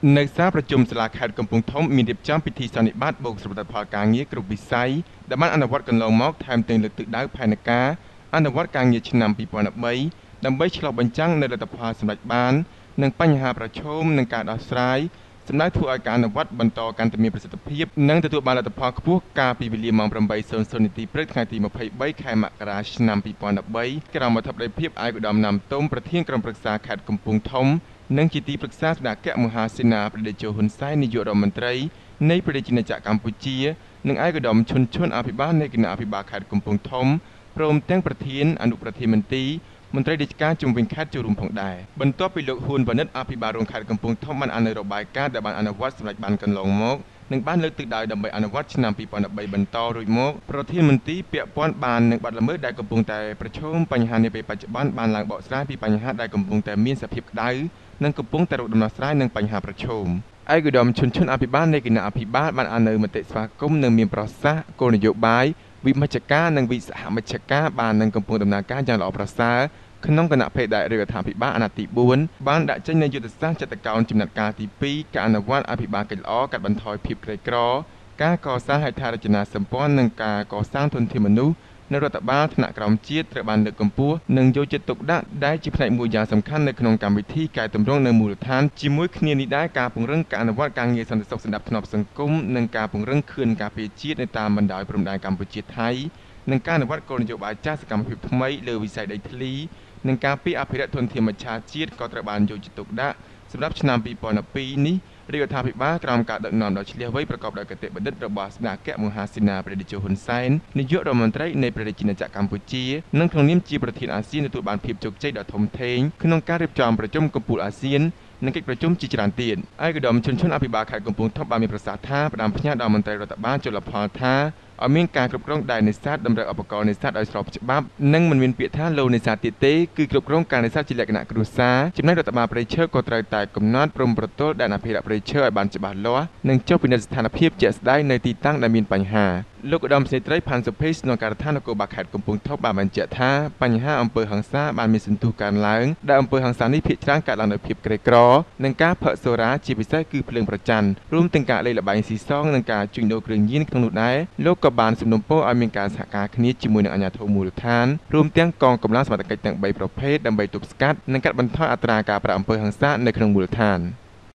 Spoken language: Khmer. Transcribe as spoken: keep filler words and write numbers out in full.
នៅសារប្រជុំសាលាខេត្តកំពង់ធំមានរៀបចំពិធីសន្និបាតបូកសរុបលទ្ធផលការងារគ្រប់វិស័យដែលបានអនុវត្តកន្លងមកថែមទាំងលើកទិសដៅផែនការអនុវត្តការងារឆ្នាំពីរពាន់ដប់បីដើម្បីឆ្លុះបញ្ចាំងនូវលទ្ធផលសម្រេចបាននិងបញ្ហាប្រឈមនិងការដោះស្រាយសម្ដៅធ្វើឲ្យការអនុវត្តបន្តកាន់តែមានប្រសិទ្ធភាពនិងទទួលបានលទ្ធផលខ្ពស់កាលពីវេលាម៉ោង ប្រាំបីសូន្យសូន្យ នាទីព្រឹកថ្ងៃទី ម្ភៃបី ខែមករាឆ្នាំពីរពាន់ដប់បីក្រោមអធិបតីភាពឯកឧត្តមណាមទុំប្រធានក្រុមប្រឹក្សាខេត្តកំពង់ធំនិងជាទីប្រឹក្សាស្ដេចអគ្គមហាសេនាបតីតេជោហ៊ុនសែននាយករដ្ឋមន្ត្រីនៃព្រះរាជាណាចក្រកម្ពុជានិងឯកឧត្តមឈុនឈុនអភិបាលនៃគណៈអភិបាលខេត្តកំពង់ធំព្រមទាំងប្រធានអនុប្រធានមន្ត្រីមន្ត្រីរាជការជំនាញខេត្តចូលរួមផងដែរបន្ទាប់ពីលោកហ៊ុនវណ្ណិតអភិបាលរងខេត្តកំពង់ធំបានអនុរបាយការណ៍ដែលបានអនុវត្តសម្រាប់បានកន្លងមកនិងបានលើកទិសដៅដើម្បីអនុវត្តឆ្នាំពីរពាន់ដប់បីបន្តរួចមកប្រធានមន្ត្រីពាក់ព័ន្ធបាននឹងបាត់ល្មើសដែលកំពុងតែប្រឈមបញ្ហានាពេលបច្ចុប្បន្នបានឡើងបកស្រាយពីបញ្ហាដែលកំពុងតែមានសភាពក្តៅនិងកំពុងតែរកដំណោះស្រាយនឹងបញ្ហាប្រឈមឯកឧត្តមឈុនឈុនអភិបាលនៃគណៈអភិបាលបានអនុមតិស្វាគមន៍និងមានប្រសាសន៍គោលនយោបាយវិមជ្ឈការនិងវិសហមជ្ឈការបាននឹងកំពុងដំណើរការយ៉ាងល្អប្រសើរក្នុងគណៈភេទរដ្ឋាភិបាលអាណត្តិទីបួនបានដាក់ចេញនូវយុទ្ធសាស្ត្រចតុកោណចំណាត់ការទីពីរការអនុវត្តអភិបាលកិច្ចល្អកាត់បន្ថយភាពក្រីក្រការកសាងហេដ្ឋារចនាសម្ព័ន្ធនិងការកសាងធនធានមនុស្សនៅរដ្ឋបាលថ្នាក់ក្រោមជាតិត្រូវបានលើកកម្ពស់និងយកចិត្តទុកដាក់ដែលជាផ្នែកមួយយ៉ាងសំខាន់នៅក្នុងកម្មវិធីកែតម្រង់នៅមូលដ្ឋានជាមួយគ្នានេះដែរការពង្រឹងការអនុវត្តការងារសន្តិសុខសណ្ដាប់ធ្នាប់សង្គមនិងការពង្រឹងខឿនការពារជាតិនៅតាមបណ្ដោយព្រំដែនកម្ពុជាថៃនិងការអនុវត្តគោលនយោបាយចាស់សកម្មភាពថ្មីលើវិស័យដីធ្លីនិងការពារអភិរក្សធនធានមច្ឆជាតិក៏ត្រូវបានយកចិត្តទុកដាក់សម្រាប់ឆ្នាំពីរពាន់ដប់ពីរនេះរាជរដ្ឋាភិបាលក្រោមការដឹកនាំដ៏ឈ្លាសវៃប្រកបដោយគតិបណ្ឌិតរបស់ស្ដេចអគ្គមហាសេនាបតីតេជោហ៊ុនសែននាយករដ្ឋមន្ត្រីនៃព្រះរាជាណាចក្រកម្ពុជានិងក្នុងនាមជាប្រធានអាស៊ានទទួលបានភាពជោគជ័យដ៏ធំធេងក្នុងការរៀបចំប្រជុំកំពូលអាស៊ាននិងកិច្ចប្រជុំជាច្រើនទៀតឯកឧត្តមឈុនឈុនអភិបាលខេត្តកំពង់ធំបានមានប្រសាសន៍ថាផ្ដាំផ្ញើដល់មន្ត្រីរដ្ឋបាលជលផលថាឲ្យមានការគ្រប់គ្រងដែននេសាទតម្រូវឧបករណ៍នេសាទឲ្យស្របច្បាប់និងមិនមានពាក្យថាលោកនេសាទទៀតទេគឺគ្រប់គ្រងការនេសាទជាលក្ខណៈគ្រួសារចំណែករដ្ឋបាលព្រៃឈើក៏ត្រូវតែកំណត់ព្រំប្រទល់ដែនអភិរក្សព្រៃឈើឲ្យបានច្បាស់លាស់និងចុះពិនិត្យស្ថានភាពជាក់ស្ដែងនៅទីតាំងដែលមានបញ្ហាលោកឧត្តមសេនីយ៍ត្រីផាន់សុភេស្នងការដ្ឋាននគរបាលខេត្តកំពង់ធំបានបញ្ជាក់ថាបញ្ហាអំពើហិង្សាបានមានសន្ទុះកើនឡើងដែលអំពើហិង្សានេះភាគច្រើនកើតឡើងដោយភាពក្រីក្រនិងការផឹកសូរ៉ាជាពិសេសគឺភ្លើងប្រច័ណ្ឌរួមទាំងការលេងល្បែងស៊ីសងនិងការជួញដូរគ្រឿងញៀនក្នុងនោះដែរលោកក៏បានសំណូមពរឲ្យមានការសហការគ្នាជាមួយនឹងអាជ្ញាធរមូលដ្ឋានរួមទាំងកងកម្លាំងសមត្ថកិច្ចទាំងបីប្រភេទដើម្បីទប់ស្កាត់និងកាត់បន្ថយអត្រាការប្រាក់អំពើហិង្សានៅក្នុងមូលដ្ឋាន